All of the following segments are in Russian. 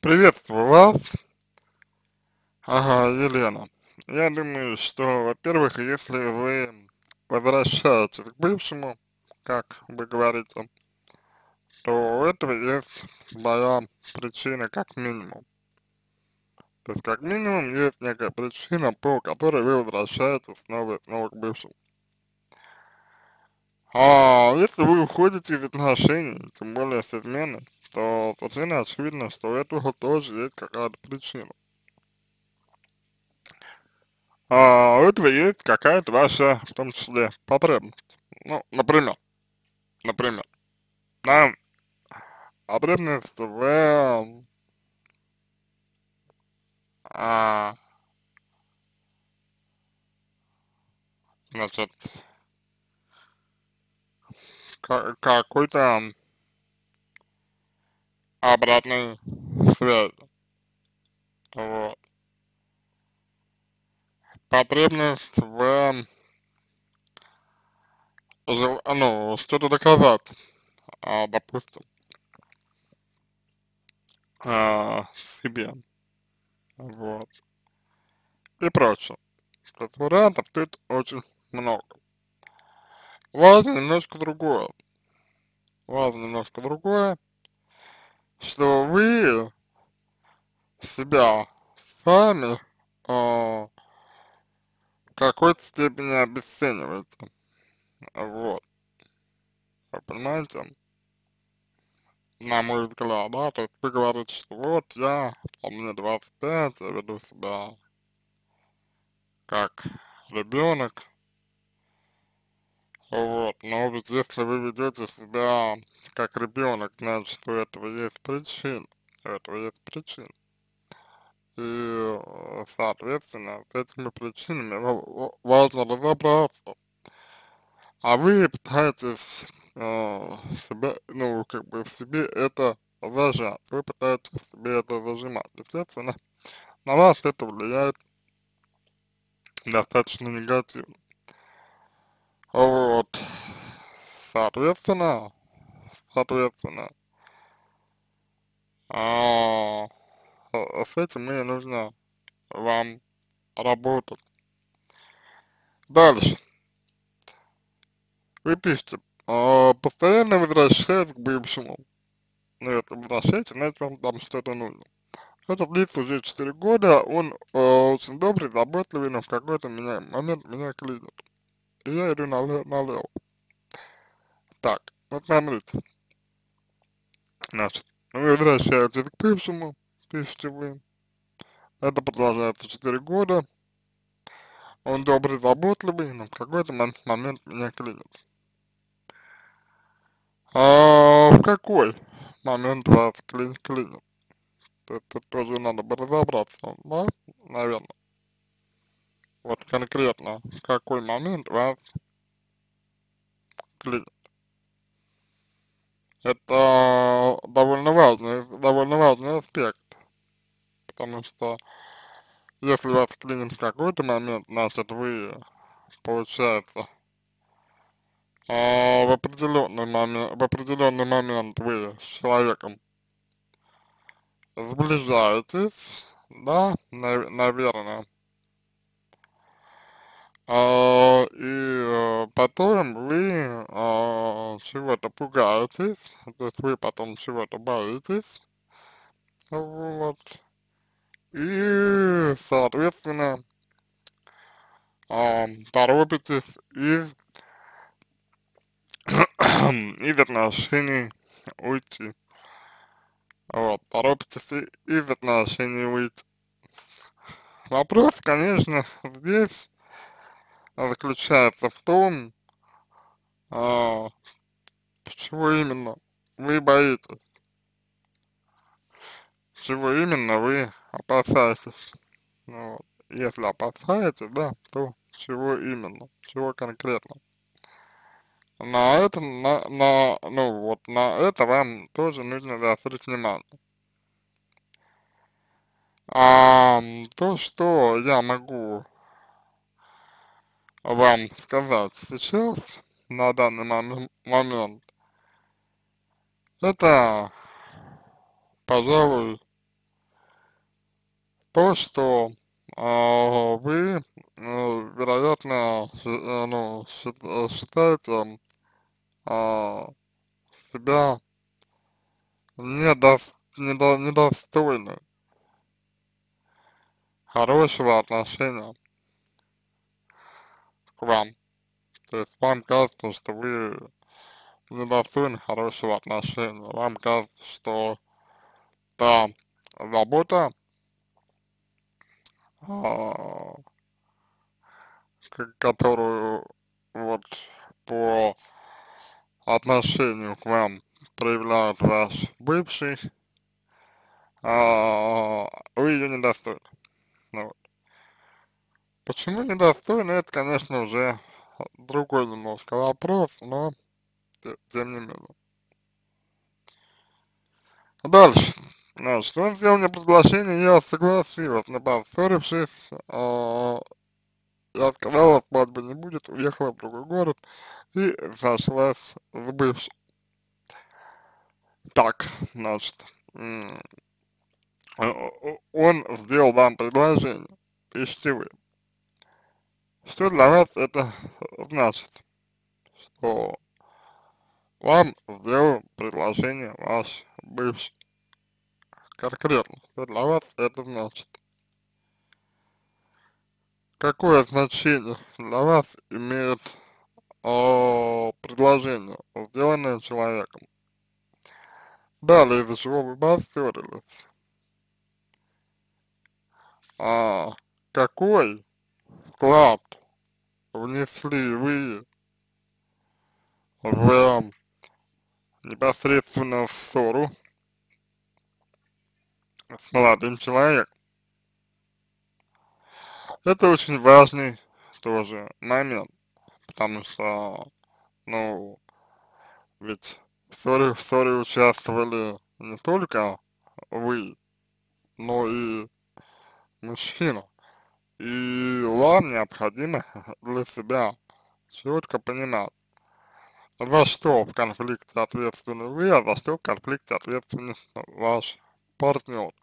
Приветствую вас. Ага, Елена. Я думаю, что, во-первых, если вы возвращаетесь к бывшему, как вы говорите, то у этого есть своя причина как минимум. То есть как минимум есть некая причина, по которой вы возвращаетесь снова и снова к бывшему. А если вы уходите из отношений, тем более с измены, то совершенно очевидно, что у этого тоже есть какая-то причина. У этого есть какая-то ваша, в том числе, потребность. Ну, например, да, потребность а, значит, какой-то обратной связи, вот. Потребность ну, что-то доказать, допустим, себе, вот, и прочее. То есть вариантов тут очень много. Важно немножко другое. Важно немножко другое, что вы себя сами в какой-то степени обесцениваете. Вот, вы понимаете? На мой взгляд, да, то есть вы говорите, что вот я, мне 25, я веду себя как ребенок, вот, но ведь если вы ведете себя как ребенок, значит у этого есть причина, у этого есть причина. И, соответственно, с этими причинами важно разобраться. А вы пытаетесь себя, ну, как бы в себе это зажать, вы пытаетесь в себе это зажимать. Естественно, на вас это влияет достаточно негативно. Вот, соответственно, соответственно, а, с этим и нужно вам работать. Дальше, вы пишете, постоянно возвращаюсь к бывшему. Ну, это возвращаете, значит, вам там что-то нужно. Это длится уже 4 года, он очень добрый, заботливый, но в какой-то момент меня клинит. И я иду налево. Так, вот смотрите, значит, вы возвращаетесь к бывшему, пишите вы, это продолжается 4 года, он добрый, заботливый, но в какой-то момент меня клинит. В какой момент вас клинит? Тут тоже надо бы разобраться, да, наверное. Вот конкретно, в какой момент вас клинит. Это довольно важный аспект, потому что если вас клинит в какой-то момент, значит вы, получается, в определенный момент вы с человеком сближаетесь, да, наверное, потом вы чего-то пугаетесь, то есть вы потом чего-то боитесь, вот, и, соответственно, торопитесь из отношений уйти. Вот, торопитесь из отношений уйти. Вопрос, конечно, здесь заключается в том, а, чего именно вы боитесь, чего именно вы опасаетесь. Ну, вот. Если опасаетесь, да, то чего именно, чего конкретно. На это, ну вот, на это вам тоже нужно заострить внимание. То, что я могу вам сказать сейчас, на данный момент, это, пожалуй, то, что вы, вероятно, ну, считаете себя недостойны хорошего отношения к вам. То есть вам кажется, что вы недостойны хорошего отношения. Вам кажется, что та забота, а, которую вот по отношению к вам проявляет ваш бывший, вы ее недостойны. Ну вот. Почему недостойны, это, конечно, уже другой немножко вопрос, но тем не менее. Дальше. Значит, он сделал мне предложение, я согласилась, но поссорившись, я сказала, свадьбы не будет, уехала в другой город и сошлась с бывшим. Так, значит, он сделал вам предложение, пишите вы. Что для вас это значит? Что вам сделал предложение ваш бывший. Конкретно, что для вас это значит? Какое значение для вас имеет предложение, сделанное человеком? Далее, из-за чего вы поссорились? А, какой вклад внесли вы в непосредственно в ссору с молодым человеком? Это очень важный тоже момент, потому что, ну, ведь в ссоре участвовали не только вы, но и мужчина. И вам необходимо для себя четко понимать, за что в конфликте ответственны вы, а за что в конфликте ответственен ваш партнер.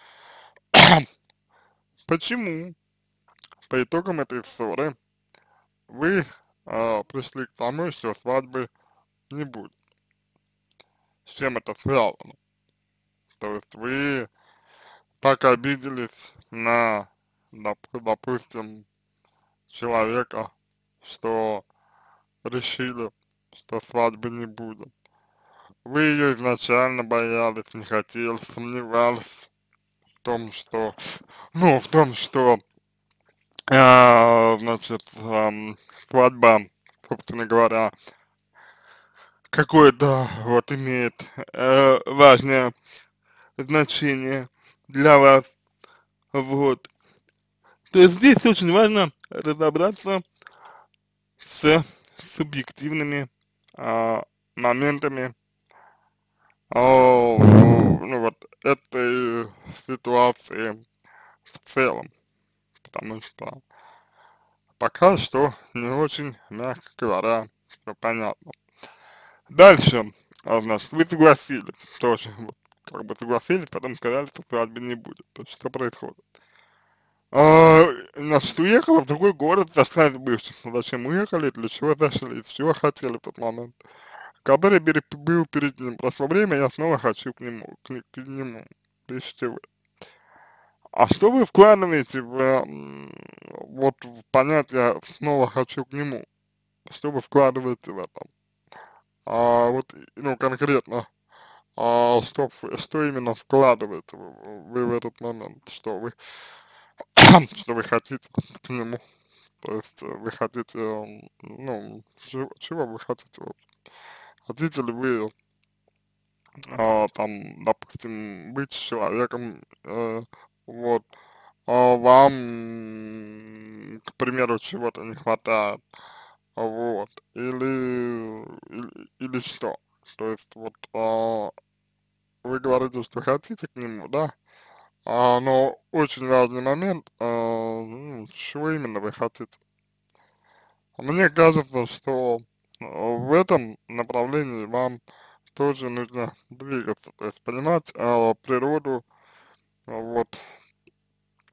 Почему по итогам этой ссоры вы пришли к тому, что свадьбы не будет? С чем это связано? То есть вы так обиделись на, допустим, человека, что решили, что свадьбы не будет. Вы ее изначально боялись, не хотели, сомневались в том, что, ну, в том, что, значит, свадьба, собственно говоря, какое-то вот имеет важное значение для вас, вот. То есть здесь очень важно разобраться с субъективными моментами, ну вот этой ситуации в целом, потому что пока что не очень, мягко говоря, все понятно. Дальше, значит, вы согласились, тоже, вот, как бы согласились, потом сказали, что свадьбы не будет. То есть, что происходит? Значит, уехала в другой город, зашла с бывшим. Зачем уехали, для чего зашли, чего хотели в тот момент. Который был перед ним. Прошло время, я снова хочу к нему, к нему. Пишите вы. А что вы вкладываете в, вот, в понятие «снова хочу к нему»? Что вы вкладываете в это? Вот, ну, конкретно, что именно вкладываете вы в этот момент? Что вы, что вы хотите к нему? То есть вы хотите, ну, чего вы хотите? Вот? Хотите ли вы, там, допустим, быть с человеком, вот, вам, к примеру, чего-то не хватает, вот, или что? То есть вот вы говорите, что хотите к нему, да? Но очень важный момент, ну, чего именно вы хотите? Мне кажется, что в этом направлении вам тоже нужно двигаться, то есть понимать природу вот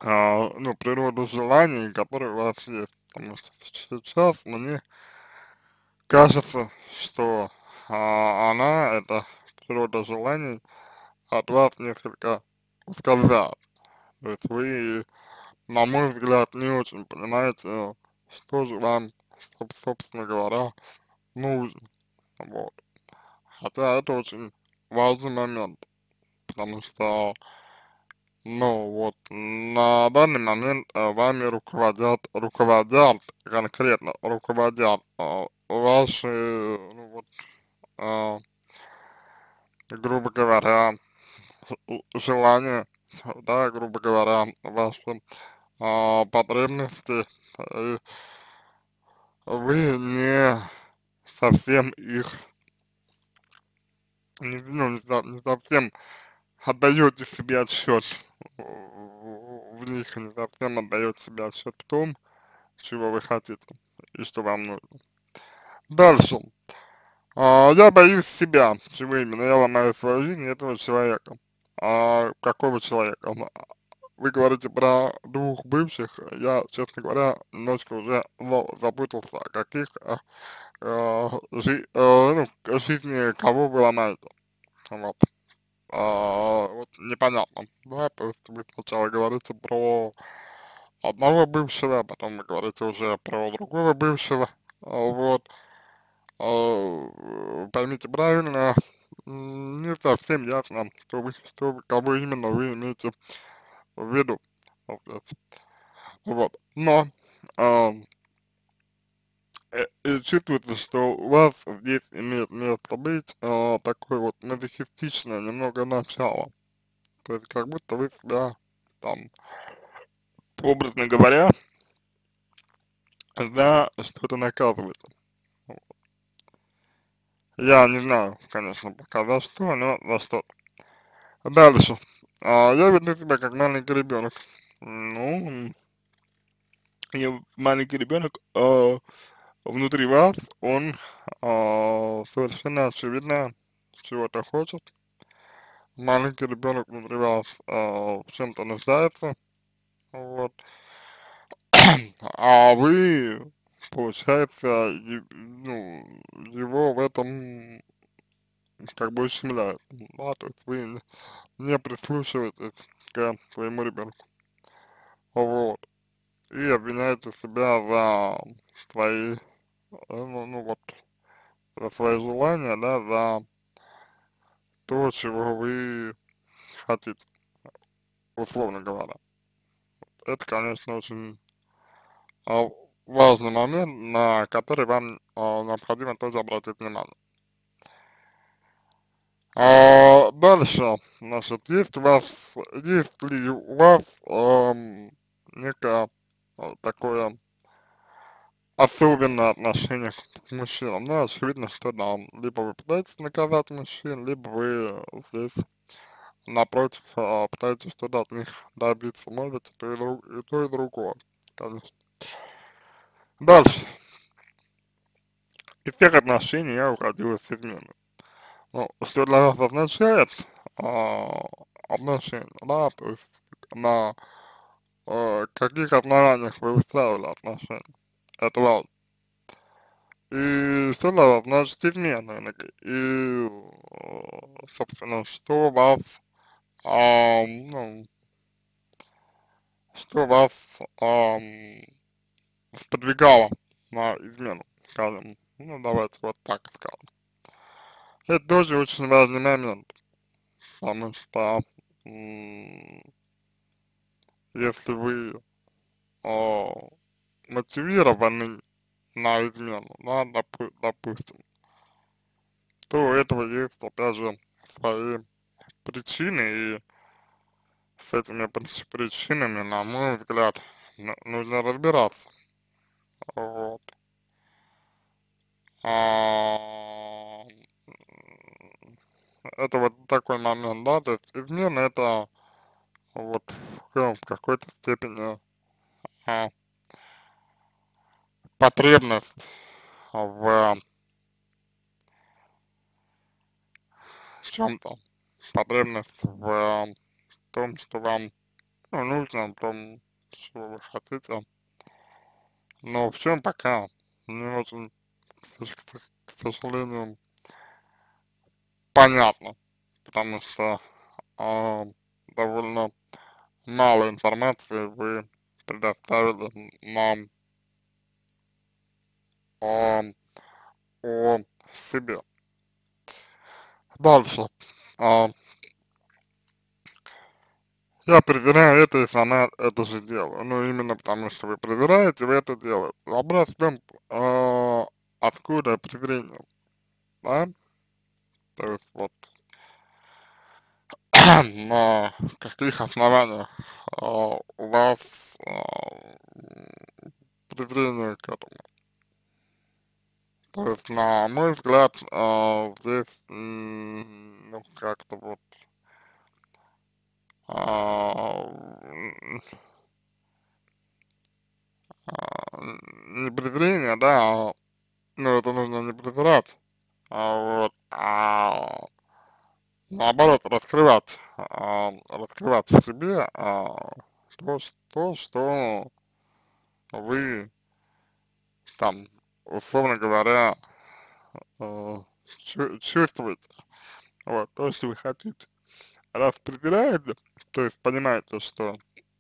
ну, природу желаний, которые у вас есть. Потому что сейчас мне кажется, что эта природа желаний, от вас несколько ускользает. То есть вы, на мой взгляд, не очень понимаете, что же вам, собственно говоря, нужно. Вот. Хотя это очень важный момент, потому что, ну, вот, на данный момент вами руководят, конкретно руководят ваши, ну, вот, а, грубо говоря, желания, да, грубо говоря, ваши потребности, и вы не совсем их, не совсем отдаете себе отсчет в них, не совсем отдаете себе отсчет в том, чего вы хотите и что вам нужно. Дальше. Я боюсь себя, чего именно, я ломаю свою жизнь этого человека. Какого человека? Вы говорите про двух бывших, я, честно говоря, немножко уже запутался, о каких ну, жизни кого вы ломаете. Вот. Вот непонятно, да, то есть вы сначала говорите про одного бывшего, а потом вы говорите уже про другого бывшего, вот, поймите правильно, не совсем ясно, кого именно вы имеете в виду, вот, но, а, и чувствуется, что у вас здесь имеет место быть такое вот мазохистичное немного начало, то есть как будто вы себя там, образно говоря, за что-то наказываете. Я не знаю, конечно, пока за что, но за что. Дальше. Я веду себя как маленький ребенок. Ну, я маленький ребенок, внутри вас, он совершенно очевидно чего-то хочет. Маленький ребенок внутри вас в чем-то нуждается, вот. А вы, получается, ну, его в этом как бы ущемляет, да, то есть вы не прислушиваетесь к своему ребенку, вот, и обвиняете себя за свои, ну вот, за свои желания, да, за то, чего вы хотите, условно говоря. Это, конечно, очень а, важный момент, на который вам необходимо тоже обратить внимание. Дальше, значит, есть ли у вас некое такое особенное отношение к мужчинам? Ну, очевидно, что да, либо вы пытаетесь наказать мужчин, либо вы здесь, напротив, пытаетесь что-то от них добиться, может быть, и то, и другое, конечно. Дальше, из всех отношений я уходил с измены. Ну, что для вас означает а, отношения, да, то есть на каких основаниях вы выстраивали отношения, это важно. И что для вас значит измена, собственно, что вас, ну, что вас ам, сподвигало на измену, скажем, ну, давайте вот так скажем. Это тоже очень важный момент, потому что если вы а, мотивированы на измену, да, допустим, то у этого есть, опять же, свои причины, и с этими причинами, на мой взгляд, нужно разбираться, вот. А, это вот такой момент, да, то есть измена это вот в какой-то степени а, потребность в чем-то, потребность в том, что вам ну, нужно, о том, что вы хотите. Но в чем пока не очень, к сожалению, понятно, потому что а, довольно мало информации вы предоставили нам а, о себе. Дальше. А, я проверяю это и сама это же делаю. Ну, именно потому, что вы проверяете, вы это делаете. Вопрос в том, откуда презрение, да? То есть вот на каких основаниях у вас презрение к этому. То есть, на мой взгляд, здесь, ну, как-то вот, а, не презрение, да, ну, это нужно не презирать, вот, наоборот, раскрывать в себе, что вы там, условно говоря, э, чувствуете, вот, то, что вы хотите. Раз презираете, то есть понимаете, что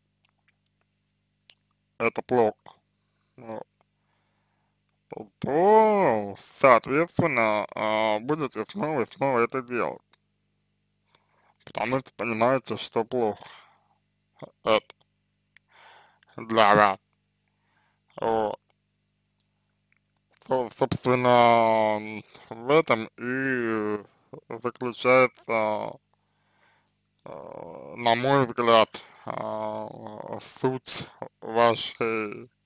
это плохо, вот, то, соответственно, будете снова и снова это делать, потому что понимаете, что плохо это для вас, вот. Собственно, в этом и заключается, на мой взгляд, суть вашей